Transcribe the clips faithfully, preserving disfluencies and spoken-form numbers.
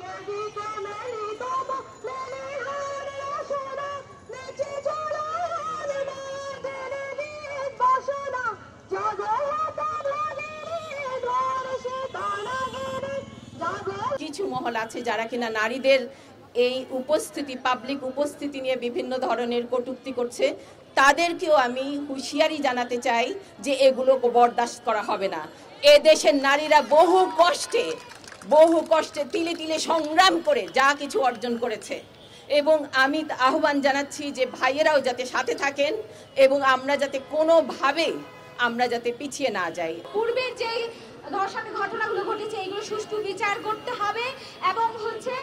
কিছু মহল আছে যারা কিনা নারীদের এই উপস্থিতি পাবলিক উপস্থিতি নিয়ে বিভিন্ন ধরনের কটূক্তি করছে, তাদেরকেও আমি হুঁশিয়ারি জানাতে চাই যে এগুলো বরদাস্ত করা হবে না। এ দেশের নারীরা বহু কষ্টে বহু কষ্টে তিলে তিলে সংগ্রাম করে যা কিছু অর্জন করেছে, এবং আমি আহ্বান জানাচ্ছি যে ভাইয়েরাও যাতে সাথে থাকেন এবং আমরা যাতে কোনোভাবে আমরা যাতে পিছিয়ে না যাই। পূর্বের যেই ধর্ষণের ঘটনাগুলো ঘটেছে এগুলো সুষ্ঠু বিচার করতে হবে এবং হচ্ছে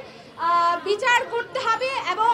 বিচার করতে হবে এবং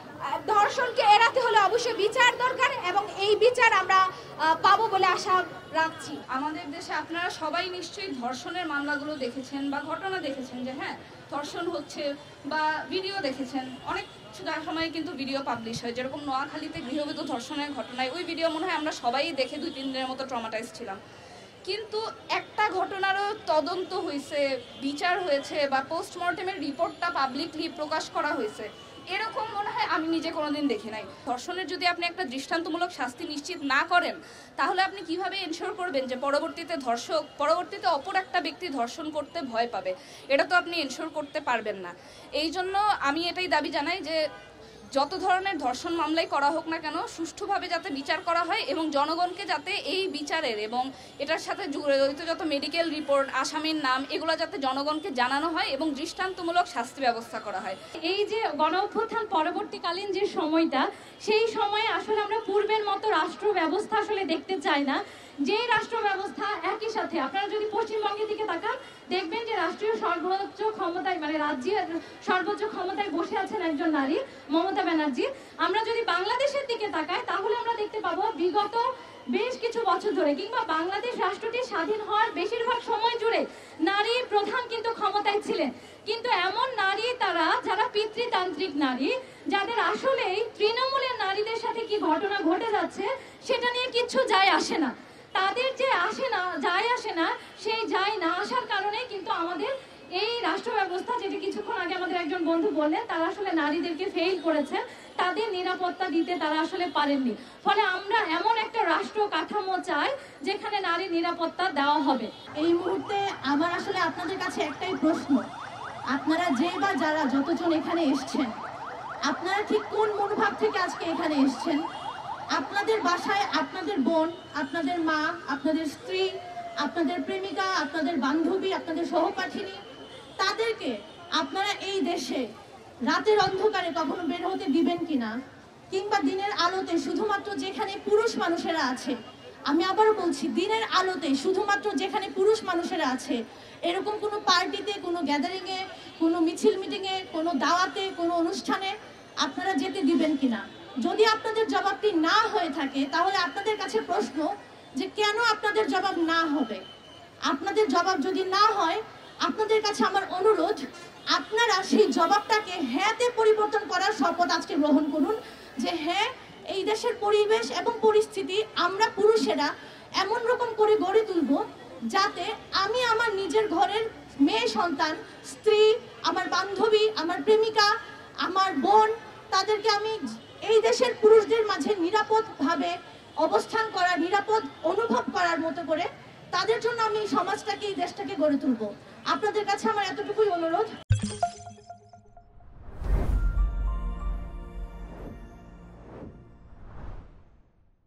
ধর্ষণকে এড়াতে হলে অবশ্যই বিচার দরকার এবং এই বিচার আমরা পাবো বলে আশা রাখছি। আমাদের দেশে আপনারা সবাই নিশ্চয়ই ধর্ষণের মামলাগুলো দেখেছেন বা ঘটনা দেখেছেন যে হ্যাঁ ধর্ষণ হচ্ছে বা ভিডিও দেখেছেন। অনেক সময় কিন্তু ভিডিও পাবলিশ হয়, যেরকম নোয়াখালীতে গৃহবধূ ধর্ষণের ঘটনায় ওই ভিডিও মনে হয় আমরা সবাই দেখে দুই তিন দিনের মতো ট্রমাটাইজ ছিলাম, কিন্তু একটা ঘটনারও তদন্ত হয়েছে, বিচার হয়েছে বা পোস্টমর্টেমের রিপোর্টটা পাবলিকলি প্রকাশ করা হয়েছে, এরকম মনে হয় আমি নিজে কোনোদিন দেখি নাই। ধর্ষণের যদি আপনি একটা দৃষ্টান্তমূলক শাস্তি নিশ্চিত না করেন তাহলে আপনি কিভাবে এনশিওর করবেন যে পরবর্তীতে ধর্ষক পরবর্তীতে অপর একটা ব্যক্তি ধর্ষণ করতে ভয় পাবে? এটা তো আপনি এনশিওর করতে পারবেন না। এই জন্য আমি এটাই দাবি জানাই যে যত ধরনের ধর্ষণ মামলাই করা হোক না কেন সুষ্ঠুভাবে যাতে বিচার করা হয় এবং জনগণকে যাতে এই বিচারের এবং এটার সাথে জড়িত যত মেডিকেল রিপোর্ট, আসামির নাম, এগুলো যাতে জনগণকে জানানো হয় এবং দৃষ্টান্তমূলক শাস্তি ব্যবস্থা করা হয়। এই যে গণ অভ্যুত্থান পরবর্তীকালীন যে সময়টা, সেই সময়ে আসলে আমরা পূর্বের মতো রাষ্ট্র ব্যবস্থা আসলে দেখতে চাই না। যে রাষ্ট্র ব্যবস্থা একই সাথে আপনারা যদি পশ্চিমবঙ্গের দিকে তাকান দেখবেন যে রাষ্ট্রীয় সর্বোচ্চ ক্ষমতায় মানে রাজ্যের সর্বোচ্চ ক্ষমতায় বসে আছেন একজন নারী, মমতা ব্যানার্জি। আমরা যদি বাংলাদেশের দিকে তাকাই তাহলে আমরা দেখতে পাবো বিগত বেশ কিছু বছর ধরে কিংবা বাংলাদেশ রাষ্ট্রটি স্বাধীন হওয়ার বেশিরভাগ সময় জুড়ে নারী প্রধান কিন্তু ক্ষমতায় ছিলেন, কিন্তু এমন নারী তারা যারা পিতৃতান্ত্রিক নারী, যাদের আসলেই তৃণমূলের নারীদের সাথে কি ঘটনা ঘটে যাচ্ছে সেটা নিয়ে কিচ্ছু যায় আসে না। তাদের যে আসে না যায় আসে না সেই যায় না আসার কারণে কিন্তু আমাদের এই রাষ্ট্র ব্যবস্থা, যেটা কিছুক্ষণ আগে আমাদের একজন বন্ধু বললেন, তারা আসলে নারীদেরকে ফেল করেছে, তাদের নিরাপত্তা দিতে তারা আসলে পারেননি। ফলে আমরা এমন একটা রাষ্ট্র কাঠামো চাই যেখানে নারী নিরাপত্তা দেওয়া হবে। এই মুহূর্তে আমার আসলে আপনাদের কাছে একটাই প্রশ্ন, আপনারা যে বা যারা যতজন এখানে এসছেন আপনারা ঠিক কোন মনোভাব থেকে আজকে এখানে এসছেন? আপনাদের বাসায় আপনাদের বোন, আপনাদের মা, আপনাদের স্ত্রী, আপনাদের প্রেমিকা, আপনাদের বান্ধবী, আপনাদের সহপাঠিনী, তাদেরকে আপনারা এই দেশে রাতের অন্ধকারে কখনো বের হতে দিবেন কিনা? কিংবা দিনের আলোতে শুধুমাত্র যেখানে পুরুষ মানুষেরা আছে, আমি আবারও বলছি দিনের আলোতে শুধুমাত্র যেখানে পুরুষ মানুষেরা আছে, এরকম কোনো পার্টিতে, কোনো গ্যাদারিংয়ে, কোনো মিছিল মিটিংয়ে, কোনো দাওয়াতে, কোনো অনুষ্ঠানে আপনারা যেতে দিবেন কিনা? যদি আপনাদের জবাবটি না হয়ে থাকে তাহলে আপনাদের কাছে প্রশ্ন যে কেন আপনাদের জবাব না হবে? আপনাদের জবাব যদি না হয় আপনাদের কাছে আমার অনুরোধ, আপনারা সেই জবাবটাকে হ্যাঁতে পরিবর্তন করার শপথ আজকে গ্রহণ করুন যে হ্যাঁ, এই দেশের পরিবেশ এবং পরিস্থিতি আমরা পুরুষেরা এমন রকম করে গড়ে তুলব যাতে আমি আমার নিজের ঘরের মেয়ে সন্তান, স্ত্রী, আমার বান্ধবী, আমার প্রেমিকা, আমার বোন, তাদেরকে আমি এই দেশের পুরুষদের মাঝে নিরাপদভাবে অবস্থান করা, নিরাপদ অনুভব করার মতো করে তাদের জন্য আমি সমাজটাকে, এই দেশটাকে গড়ে তুলব। আপনাদের কাছে আমার এতটুকুই অনুরোধ।